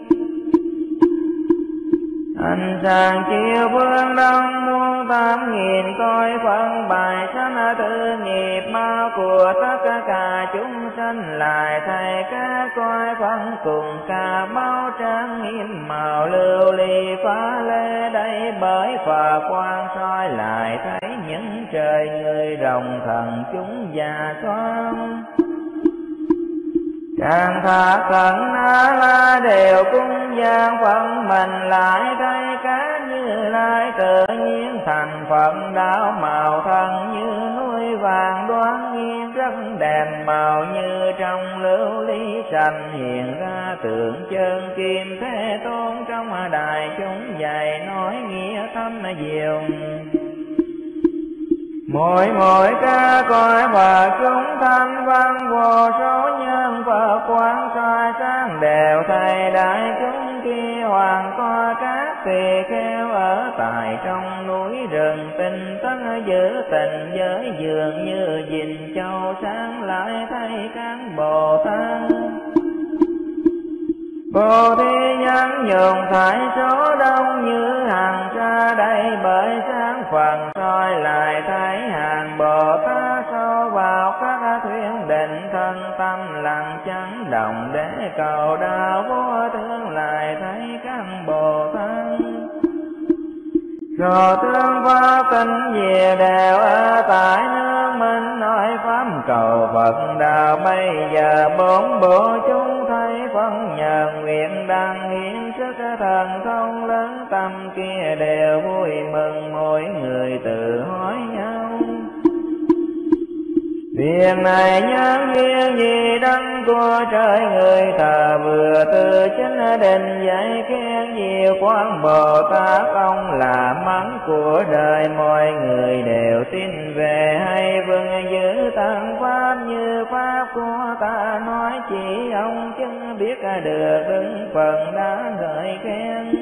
Ánh sáng chiều phương đông muôn tám nghìn coi phân bài sanh tự nghiệp mau của tất cả chúng sanh lại thay các coi phân cùng cả máu trang nghiêm màu lưu ly phá lê đây bởi Phật quang soi lại thấy những trời người rồng thần chúng già xoan. Càng thả cẩn á la đều cung gian phận mình lại thấy cá Như Lai tự nhiên thành phận đạo màu thân như núi vàng đoán nhiên rất đẹp màu như trong lưu ly sành hiện ra tượng chân kim Thế Tôn trong đại chúng dạy nói nghĩa thâm diệu. mỗi mỗi ca cõi và chúng thanh văn vô số nhân Phật quán soi sáng đều thầy đại chúng kia hoàng coi các tỳ kheo ở tại trong núi rừng tinh tấn giữ tình giới dường như dình châu sáng lại thấy các Bồ Tát. Bồ Thí nhân dùng thải số đông như hàng xa đây bởi sáng phần soi lại thấy hàng Bồ Tát sâu vào các thuyên định thân tâm lặng chấn động để cầu đạo vô thương lại thấy các Bồ Tát. Rồi tương pháp tinh về đều ở tại nước minh nói pháp cầu Phật đạo bây giờ bốn bộ chúng thấy phân nhờ nguyện đăng hiến sức thần thông lớn tâm kia đều vui mừng mỗi người tự hỏi nhau. Việc này nhân duyên gì đấng của trời người thờ vừa từ chính định dạy khen nhiều quán Bồ Tát ông là mắng của đời mọi người đều tin về hay vâng giữ tăng pháp như pháp của ta nói chỉ ông chứng biết được đứng phần đã gợi khen.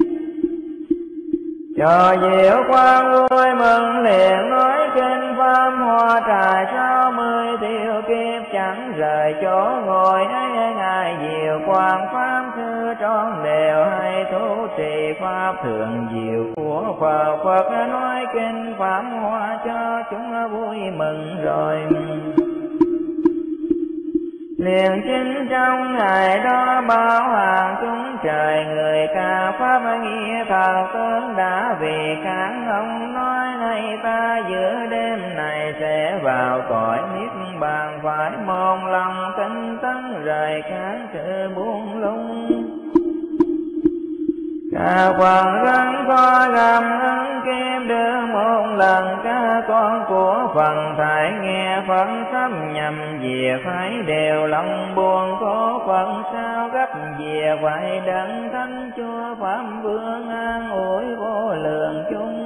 Cho diệu quang vui mừng liền nói kinh pháp hoa trải sáu mươi tiêu kiếp chẳng rời chỗ ngồi ấy ngài diệu quang pháp sư tròn đều hay thú trì pháp thường diệu của Phật. Phật nói kinh pháp hoa cho chúng vui mừng rồi. Liền chính trong ngày đó bao hàng chúng trời người ca pháp nghĩa thần tướng đã vì kháng ông nói nay ta giữa đêm này sẽ vào cõi niết bàn phải mòn lòng tinh tấn rời kháng sự buông lung. Cả phần rắn có gầm ứng kim đưa một lần ca con của phần thải nghe phận sắp nhầm về phải đều lòng buồn có phận sao gấp về vậy đấng thánh chúa pháp vương an ủi vô lượng chung.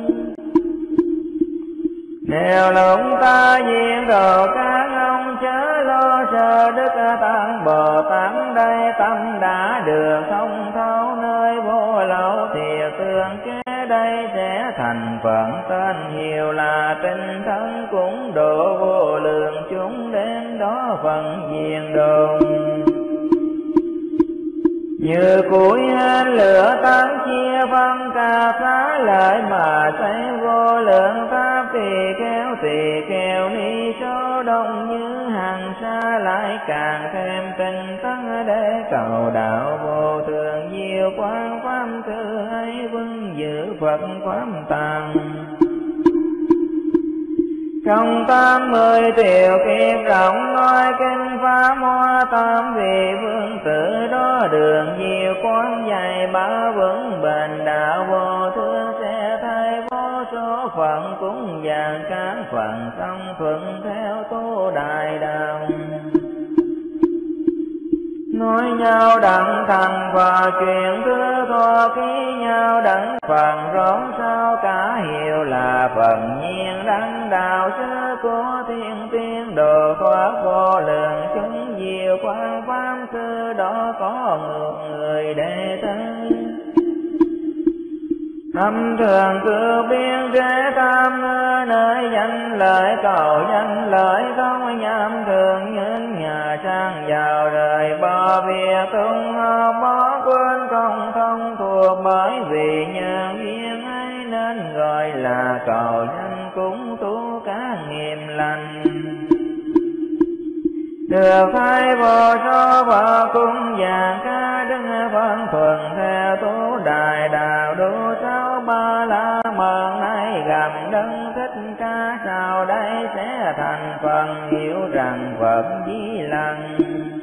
Nếu lúc ta duyên đồ các ông chớ lo sợ đức tăng Bồ Tát đây tâm đã được thông thấu nơi vô lậu thiệt tương kế đây sẽ thành phận tên nhiều là tinh thân cũng độ vô lượng chúng đến đó phần diền đồn. Như củi hên lửa tám chia phân ca phá lợi mà thấy vô lượng pháp tỳ kheo tỳ kheo ni số đông như hàng xa lại càng thêm tinh tấn để cầu đạo vô thường diệu quang pháp thứ ấy vững giữ Phật pháp tàng. Trong tám mươi triệu kiếp rộng nói kinh pháp hoa tam vị vương tử đó đường diệu quán dạy bảo vững bền đạo vô thương sẽ thay vô số phận cũng dàn các phận song thuận theo tu đại đạo. Nói nhau đặng thành và chuyện thứ thọ ký nhau đặng phần rốn sao cả hiệu là phần nhiên đăng đạo sư của thiên tiên đồ thoát vô lượng chúng diệu quang pháp sư đó có ngược người đệ tử. Thâm thường cư biên rễ tam ngư nơi danh lợi cầu danh lợi không nhằm thường nhân nhà sang giàu rời bỏ việc tung hợp bỏ quên không thông thuộc bởi vì nhân duyên ấy nên gọi là cầu danh cúng tu cá nghiêm lành. Được hai vô số vợ cung vàng ca đức phân thuần theo tu đại đạo đủ sáu ba la mật nay gặp đấng thích ca sao đây sẽ thành phần hiểu rằng Phật di lăng.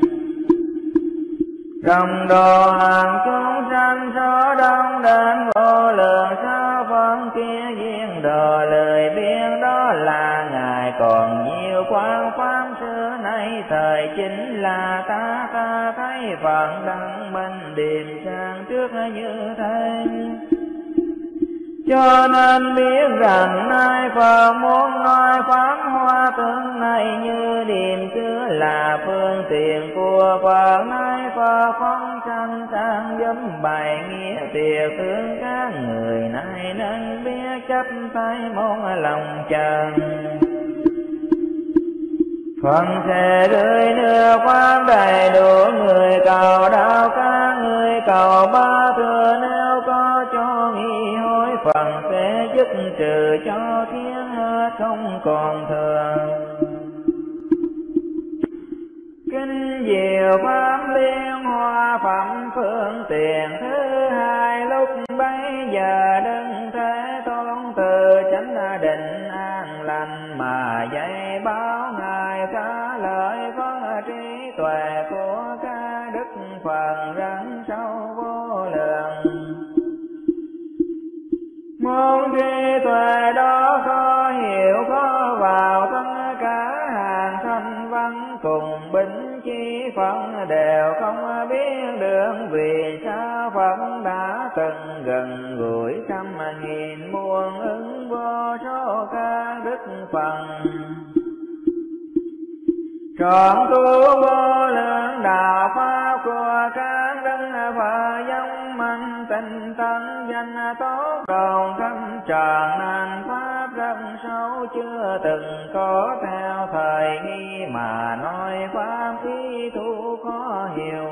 Trong đồ hàng chúng sanh số đông đến vô lượng sao phân kia duyên đồ lời biên đó là ngài còn nhiều quang pháp xưa nay thời chính là ta ta thấy phận đăng minh điềm sang trước như thế. Cho nên biết rằng nay Phật muốn nói pháp hoa tướng này như điềm chứa là phương tiện của Phật. Nay Phật phong tranh sang dâm bày nghĩa tiệc thương các người nay nên biết chấp tay mong lòng trần. Phần sẽ rơi nước pháp đầy đủ người cầu đạo các người cầu ba thừa nếu có cho nghi hối. Phần sẽ dứt trừ cho thiên hết không còn thừa. Kinh diệu pháp liên hoa phẩm phương tiện thứ hai. Lúc bấy giờ đấng Thế Tôn từ chánh định an lành mà dạy báo ngài trả lời có trí tuệ của các đức phần rắn sâu vô lượng. Môn trí tuệ đó khó hiểu khó vào tất cả hàng thanh văn cùng bính chi phân đều không biết được vì sao Phật đã từng gần gũi trăm nghìn muôn ứng vô số các đức phần. Trọn tu vô lượng đạo pháp của các đấng Phật giống mạnh tinh tấn danh tốt còn thâm tròn nan pháp rất sâu chưa từng có theo thời nghi mà nói pháp ý thu khó hiểu.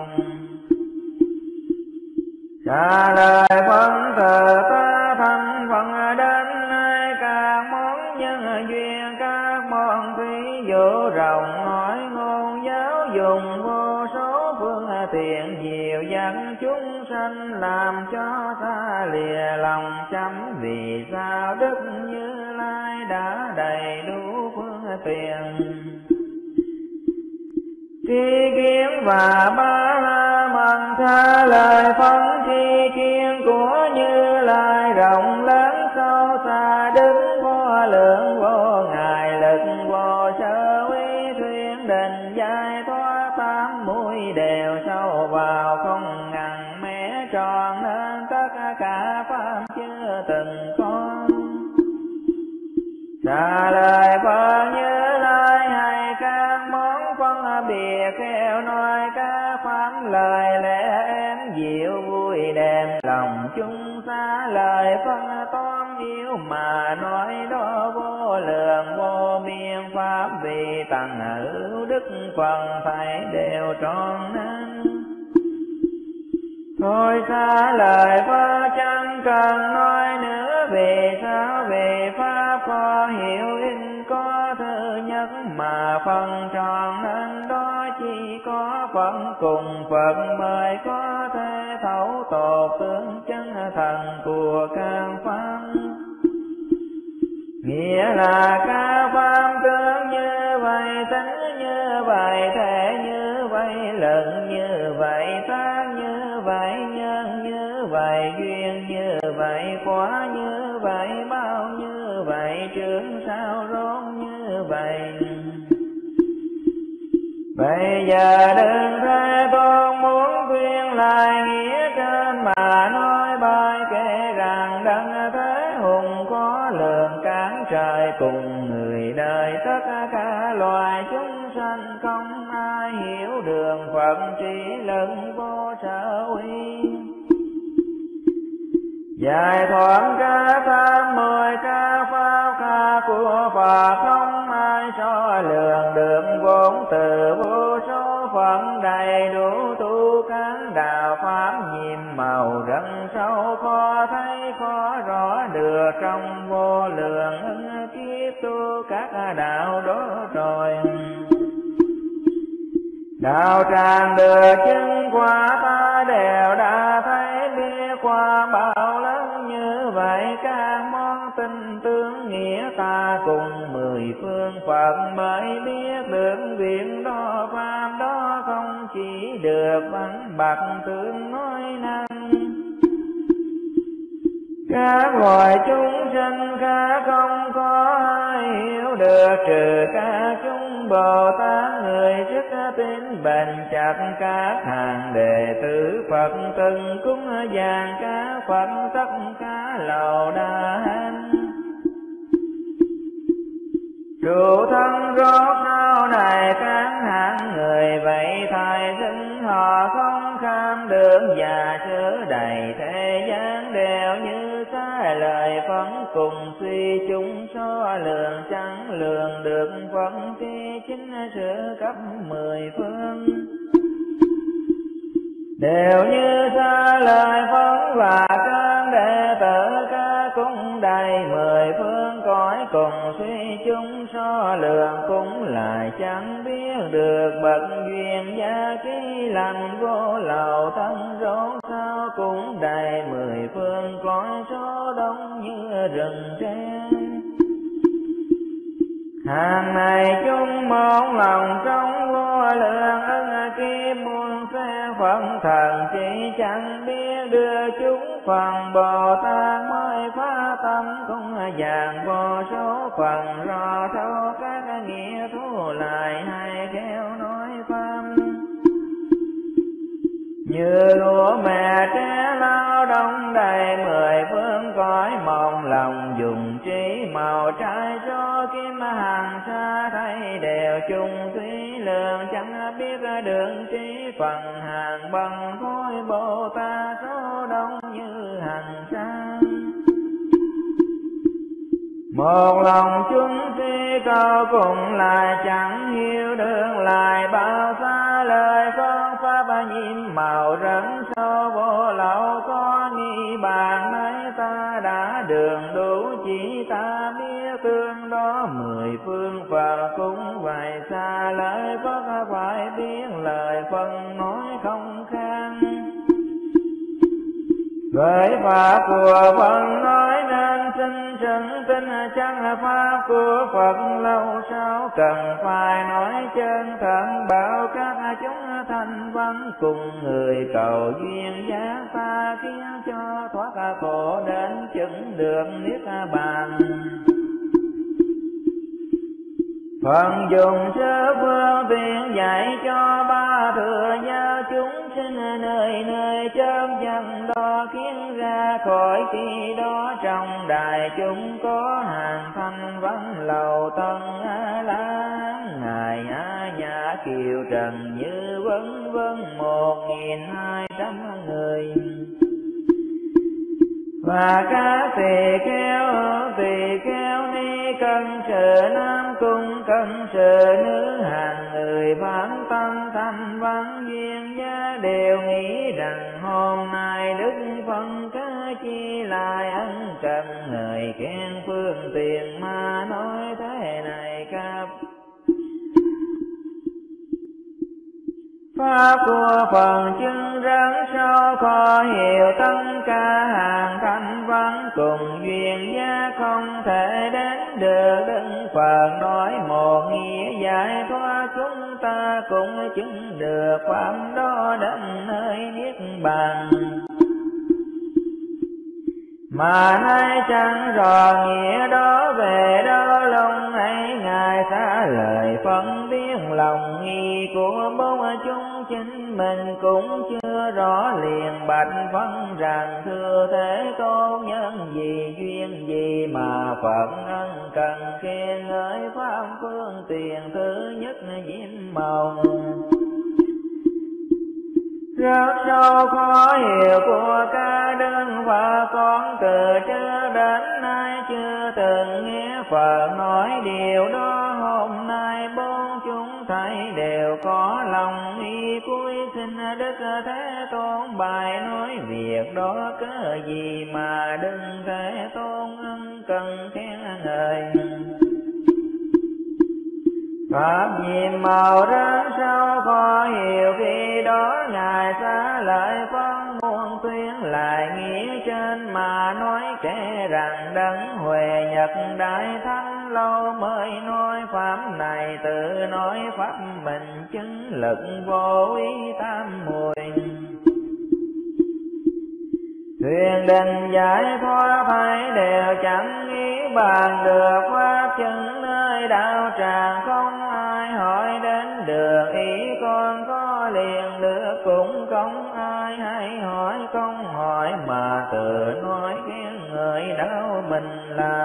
Trả lời phân từ ta thân phần đến nay các món nhân duyên các món thí dụ rộng nói ngôn giáo dùng vô số phương tiện dịu dàng chúng sanh làm cho ta lìa lòng chấm. Vì sao Đức Như Lai đã đầy đủ phương tiện tri kiến và ba la mật tha lời phân tri kiến của Như Lai rộng lớn sâu xa đứng vô lượng vô ngài lực vô sở uy thuyên định giải thoát tám mũi đều sâu vào không ngăn mé tròn nên tất cả pháp chưa từng có. Trả lời Phật Như Lai hay các món phân biệt khéo nói các pháp lời lẽ em dịu vui đẹp lòng chúng ta lời phân toán yếu mà nói đó vô lượng vô biên pháp vì tầng hữu đức phần thảy đều tròn nên. Thôi xa lời Phật chẳng cần nói nữa vì sao vì pháp có hiểu in có thứ nhất mà phần tròn nên đó chỉ có phần cùng Phật mới có thể thấu tột tướng chân thần của các pháp. Nghĩa là các pháp tướng như vậy tính như vậy thể như vậy lực như vậy tác như vậy nhân như vậy duyên như vậy quả như vậy bao như vậy trưởng sao rốt như vậy. Bây giờ đừng Thế Tôn muốn khuyên lại nghĩa trên mà nói bài kể rằng đấng Thế Hùng có lượng cản trời cùng người đời tất cả loài chúng sanh không ai hiểu đường Phật trí lực vô sở uy. Giải thoát cả tám mười ca pháp ca của Phật không ai so lường được vốn từ vô số phận đầy đủ tu cán đạo pháp nhiệm màu rất sâu khó thấy khó rõ được trong vô lượng ưng kiếp tu các đạo đó rồi. Đạo tràng được chứng quả ta đều đã thấy biết qua bao lớn như vậy các món tinh tướng nghĩa ta cùng mười phương Phật mới biết được việc đó pháp đó không chỉ được văn bạc tướng nói năng. Các loài chúng sinh khác không có ai hiểu được trừ các chúng Bồ Tát người sức tín bền chặt các hàng đệ tử Phật từng cúng dường các Phật tất cả lầu đà hạnh. Trụ thân rốt sau này các hạng người vậy thời sinh họ không kham được và chứa đầy thế gian đều như sai lời phấn cùng suy chúng so lượng chẳng lường được phân thi chính sự cấp mười phương. Đều như xa lời phấn và các đệ tử ca cũng đầy mười phương cõi cùng suy chúng so lượng cũng lại chẳng biết được bậc duyên gia trí lành vô lậu thân rốt sao cũng đầy mười phương cõi số đông như rừng tre. Hàng này chung một lòng trong vô lượng ân kim muôn phe phận thần chỉ chẳng biết đưa chúng phần Bồ Tát mới phá tâm cũng vàng vô số phần rõ thấu các nghĩa thu lại hay khéo nói pháp. Như lúa mẹ trẻ lao đông đầy mười phương cõi mong lòng dùng trí màu trái số kim hàng xa thấy đều chung thủy lượng chẳng biết đường trí phần hàng bằng khối Bồ Tát số đông như hàng sa. Một lòng chúng si cầu cùng lại chẳng hiểu được lại bao xa lời phân pháp nhiệm màu rắn sâu vô lậu có nghi bàn ấy ta đã đường đủ chỉ ta biết tương đó mười phương Phật cũng vậy xa lời Phật phải biết lời phân nói không khang. Với pháp của Phật nói nên xin chân tin chẳng pháp của Phật lâu sao cần phải nói chân thật bảo các chúng thanh văn cùng người cầu duyên giác ta khiến cho thoát khổ đến chứng được niết bàn. Phật dùng sơ phương tiện dạy cho ba thừa giao chúng sinh nơi nơi chớp chân đó khiến ra khỏi khi đó trong đại chúng có hàng thanh văn lầu tân a la ngài a nhã kiều trần như vân vân một nghìn hai trăm người. Và các tỳ kheo tỳ kheo ni cân sự nam cung cân sự nữ hàng người phán tăng thanh văn duyên giá đều nghĩ rằng hôm nay đức phân cá chi lại ân trần người khen phương tiện mà nói thế này các pháp của phần chứng rắn sâu khó hiểu tất cả hàng thanh văn cùng duyên giá không thể đến được Đức Phật nói một nghĩa giải thoát chúng ta cũng chứng được pháp đó đến nơi niết bàn. Mà nay chẳng rõ nghĩa đó về đâu lòng ấy ngài xa lời phân biết lòng nghi của bốn chúng chính mình cũng chưa rõ liền bạch phân rằng thưa Thế Tôn nhân gì duyên gì mà Phật ân cần khen ngợi pháp phương tiện thứ nhất diễm màu. Rất sâu khó hiểu của ca đơn và con từ trước đến nay chưa từng nghe Phật nói điều đó. Hôm nay bốn chúng thấy đều có lòng nghi cuối xin Đức Thế Tôn bài nói việc đó cớ gì mà Đức Thế Tôn ân cần khen ngợi. Pháp nhiệm màu rất sâu khó hiểu khi đó ngài xá lợi phân muôn tuyên lại nghĩa trên mà nói kể rằng đấng huệ nhật đại thánh lâu mới nói pháp này tự nói pháp mình chứng lực vô ý tam mùi. Thuyền đình giải thoát thấy đều chẳng nghĩ bàn được pháp chứng nơi đạo tràng không ai hỏi ý con có liền được cũng không ai hay hỏi không hỏi mà tự nói khen người đâu mình làm.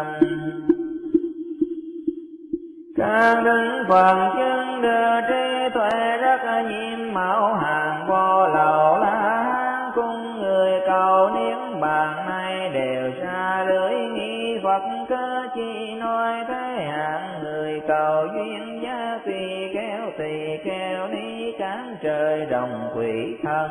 Các đức Phật chứng đưa trí tuệ rất nhiệm mẫu hàng vô lậu la hán cung người cầu niết bàn này đều xa lưới nghi Phật cớ chi nói thế hạng người cầu duyên giá tùy kéo tùy kéo ni cán trời đồng quỷ thân.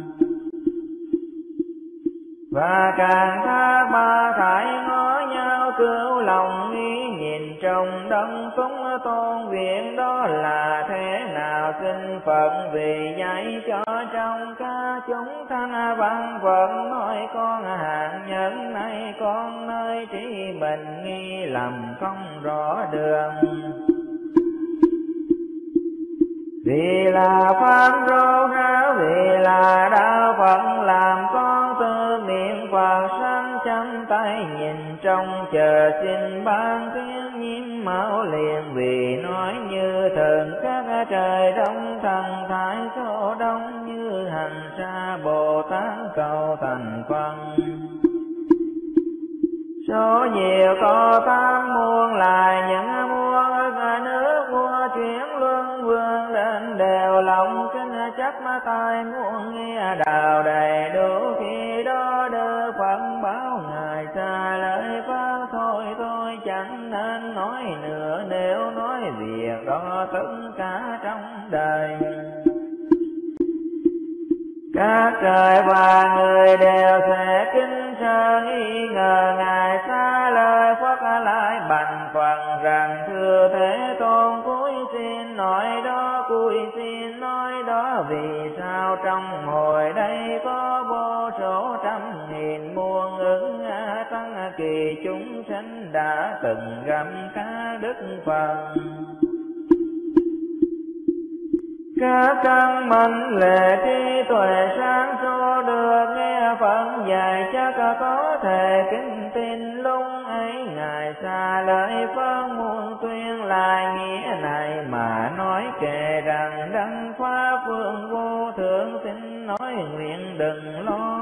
Và càng thác ba thải ngó nhau cứu lòng nghĩ nhìn trong đông cúng tôn viện đó là thế nào xin Phật vì dạy cho trong ca chúng thanh văn Phật nói con hạng nhân này con nơi trí mình nghi lầm không rõ đường. Vì là pháp rô ráo vì là đạo Phật làm con tư niệm Phật sanh chăm tay nhìn trong chờ xin ban tiếng nhiễm máu liền vì nói như thường các trời đông thần thái số đông như hành sa Bồ Tát cầu thành phân. Số nhiều có tám muôn là những muôn ở nước vua chuyển luân vương lên đều lòng kinh chắc má tai muôn nghe đào đầy đủ khi đó đưa Phật báo ngài xa lời pháp thôi tôi chẳng nên nói nữa nếu nói việc đó tất cả trong đời. Các trời và người đều sẽ kính sợ nghi ngờ ngài xa lời Phật lại bành phần rằng thưa Thế Tôn cúi xin nói đó cúi xin nói đó vì sao trong hồi đây có vô số trăm nghìn muôn ứng tăng kỳ chúng sanh đã từng gặp các đức Phật. Các căn mệnh lệ trí tuệ sáng suốt được nghe Phật dạy chắc có thể kính tin lúc ấy ngài xa lời Phật muôn tuyên lại nghĩa này mà nói kể rằng đấng pháp phương vô thượng xin nói nguyện đừng lo.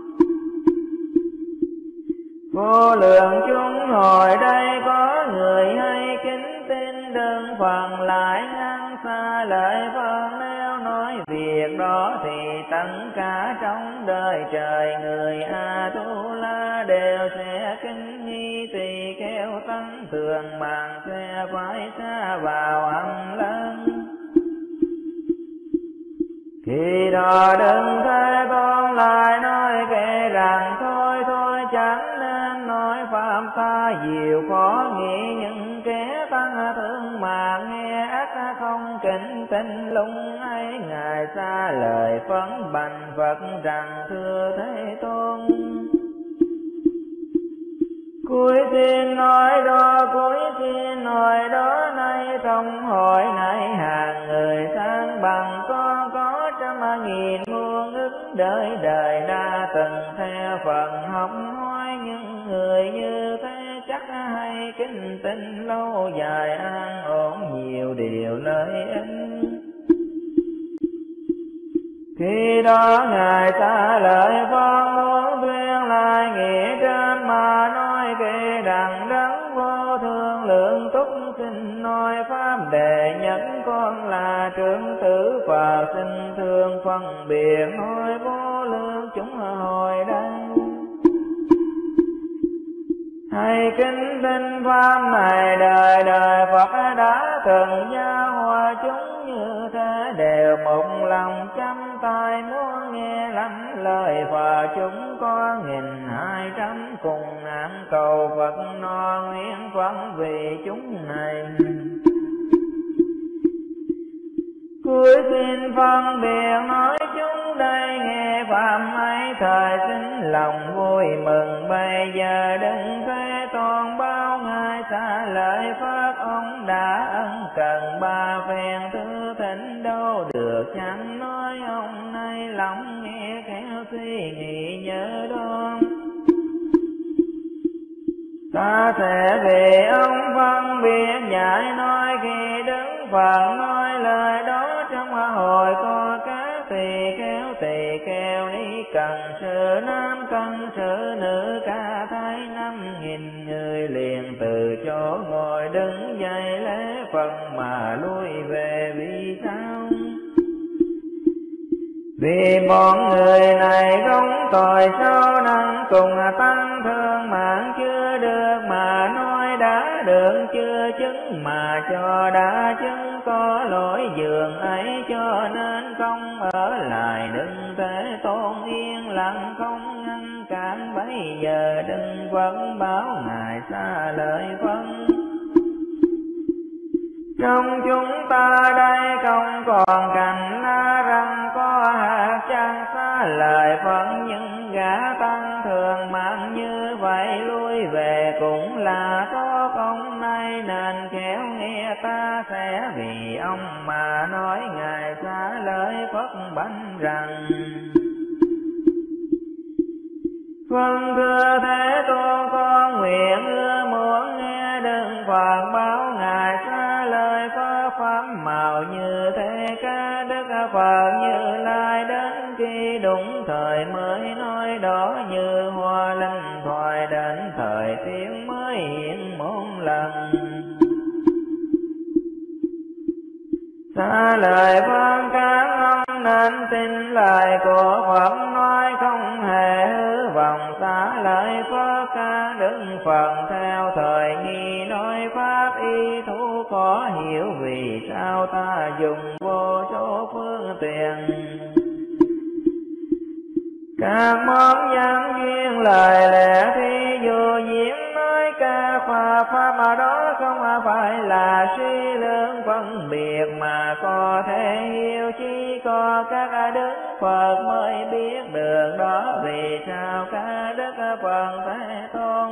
Vô lượng chúng hồi đây có người hay kính tin đơn phần lại ngăn xa lời Phật nếu nói việc đó thì tất cả trong đời trời người A Tu La đều sẽ kính nghi tùy kéo tăng thường bằng sẽ phải xa vào âm lân. Khi đó đừng Thế Tôn lại nói kể rằng thôi thôi chẳng nên nói pháp ta diệu khó nghĩ những kẻ tăng thương mà nghe ác không kính tin lung ấy ngài xa lời phấn bành Phật rằng thưa Thế Tôn cuối xin nói đó cuối xin nói đó nay trong hội này hàng người sang bằng con có trăm nghìn muôn ức đời đời đã từng theo Phật học hỏi những người như thế chắc hay kính tin lâu dài an ổn nhiều điều lợi ích. Khi đó ngài ta lời con muốn tuyên lại nghĩa trên mà nói kể rằng đấng vô thương lượng túc xin nói pháp đệ nhẫn con là trưởng tử và xin thương phân biệt nói vô lượng chúng hồi đây. Hay kính tin pháp này đời đời Phật đã từng giao hòa chúng như thế đều một lòng chăm tai muốn nghe lắm lời và chúng có nghìn hai trăm cùng án cầu Phật no nguyện Phật vì chúng này. Cuối xin phân biệt nói chúng đây nghe pháp ấy thời xin lòng vui mừng bây giờ đừng Thế Tôn bao ngài xa lời pháp ông đã ân cần ba phen thứ thỉnh đâu được chẳng nói ông nay lòng nghe khéo suy nghĩ nhớ đoan. Ta sẽ vì ông phân biệt giải nói khi đứng Phật nói lời đó cho hồi có các tỳ kheo tỳ kheo ni cần sự nam cần sự nữ cả thái năm nghìn người liền từ chỗ ngồi đứng dậy lễ Phật mà lui về. Vì sao? Vì bọn người này không tội sâu nặng cùng tăng thương mạng chưa được mà nói đã được chưa chứng mà cho đã chứng có lỗi giường ấy cho nên không ở lại đừng Thế Tôn yên lặng không ngăn cản. Bây giờ đừng vẫn báo ngài xa lời phân. Trong chúng ta đây không còn cảnh lá rằng có hạt chẳng xa lời phận, nhưng gã tăng thường mạng như vậy lui về cũng là có công nay nên khéo nghe ta sẽ vì ông mà nói ngài xa lời Phật bánh rằng. Vâng thưa Thế Tôn con nguyện ưa muốn nghe đừng Phật báo ngài xa lời có pháp màu như thế ca Đức Phật Như Lai đến khi đúng thời mới nói đó như hoa linh thoại đến thời tiếng mới hiện một lần. Xa lời vâng các ông nên tin lời của Phật nói không hề hư vọng. Xa lời Phật ca Đức Phật theo thời nghi nói pháp y thú có hiểu vì sao ta dùng vô số phương tiện. Các món nhân duyên lời lẽ thì dù diễn nói ca pháp pháp mà đó không phải là suy lượng phân biệt mà có thể hiểu, chỉ có các đức Phật mới biết được đó. Vì sao các đức Phật Thế Tôn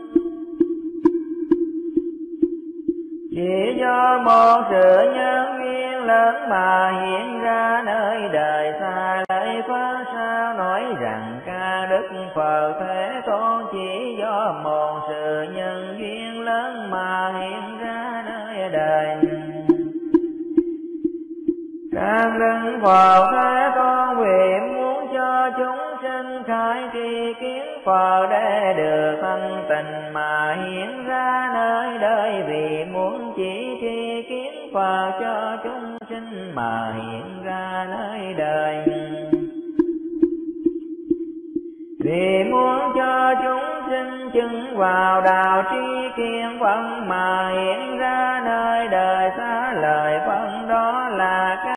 chỉ do một sự nhân duyên lớn mà hiện ra nơi đời xa lời Phật? Sao nói rằng ca Đức Phật Thế Tôn chỉ do một sự nhân duyên lớn mà hiện ra nơi đời? Ca Đức Phật Thế Tôn vì muốn cho chúng sinh khai tri kiến Phật để được thanh tịnh mà hiện ra nơi đời. Vì muốn chỉ tri kiến Phật cho chúng sinh mà hiện ra nơi đời. Vì muốn cho chúng sinh chứng vào đạo tri kiến Phật mà hiện